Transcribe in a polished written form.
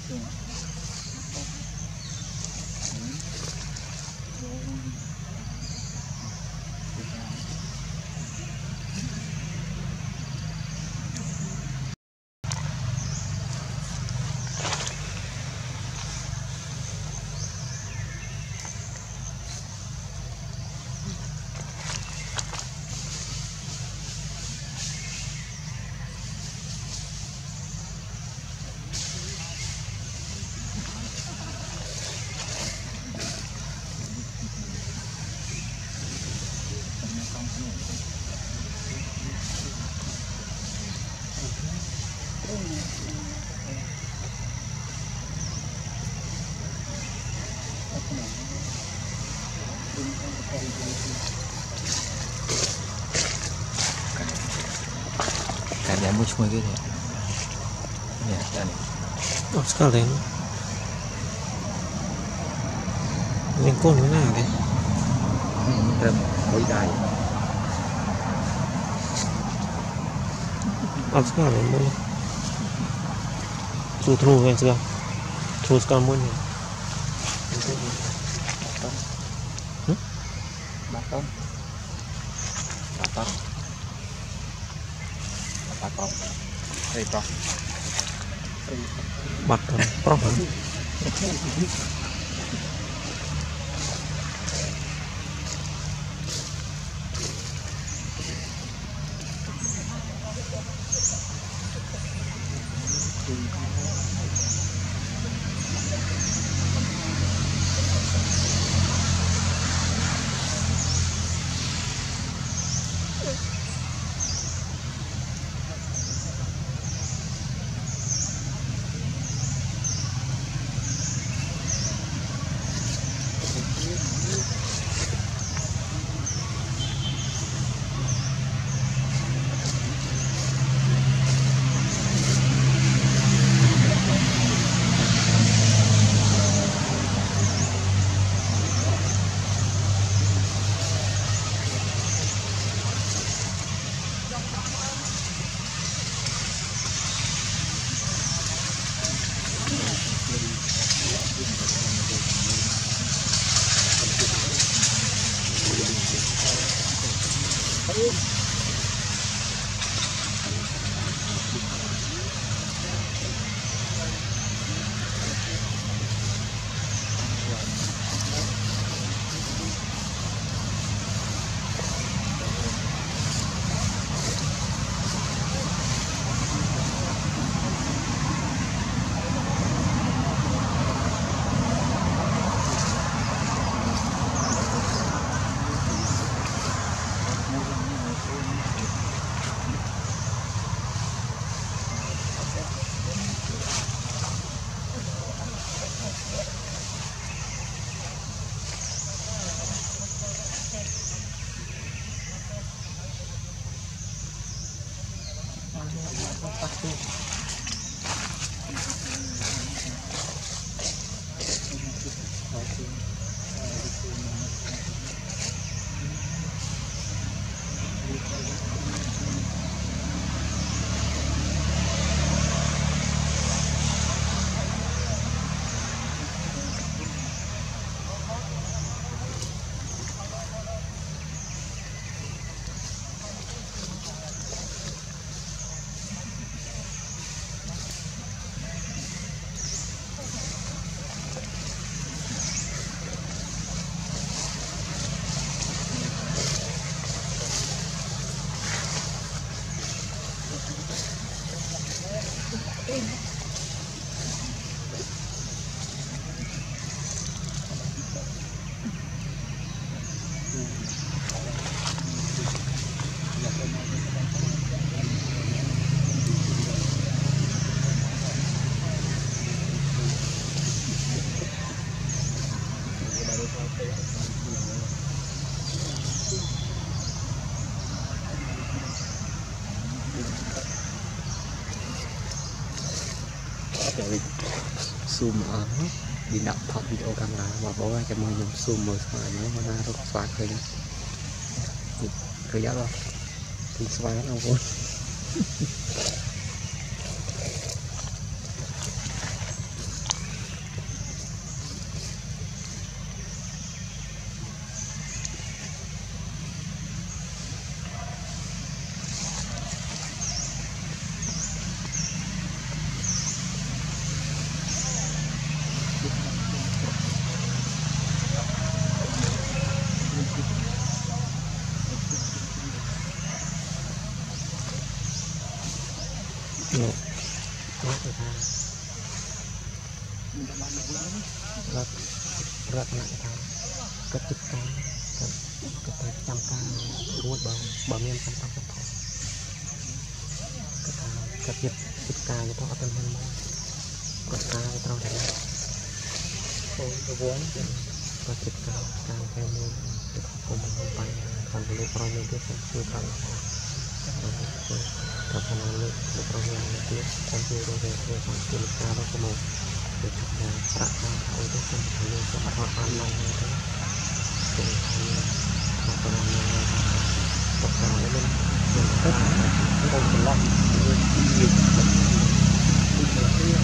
Kaya mo cuma gitu ya dan oh sekali lingkon mana deh rem bối đài oh sekali boleh true kan sekarang true sekarang boleh baton baton problem zoom ở đi đọc thật video camera mà bỏ ra cho mọi người zoom rồi mà nó ra rất xoát rồi rồi giá rồi thì xoát nó vui rất rất nặng thang cấp chích cá cấp phải trăm cá ruột bờ miên trăm trăm thọ cấp chích cá cho tao tên hơn cấp cá cho tao thế này vốn cấp chích cá theo môn để cùng mình bay còn lúc rồi mình biết chưa cầnกับพนันเลยลูกเราเนี่ยเตี้ยคนที่เราเนี่ยเราต้องตีลูกค้าเราก็มองเด็กเนี่ยประมาณเอาทุกคนทำเลยก็ประมาณนั้นเลยนะเป็นทำเลยมาประมาณนั้นเลยตกใจแล้วมันก็ไม่ต้องเป็นล็อกเลยที่ยืดที่เ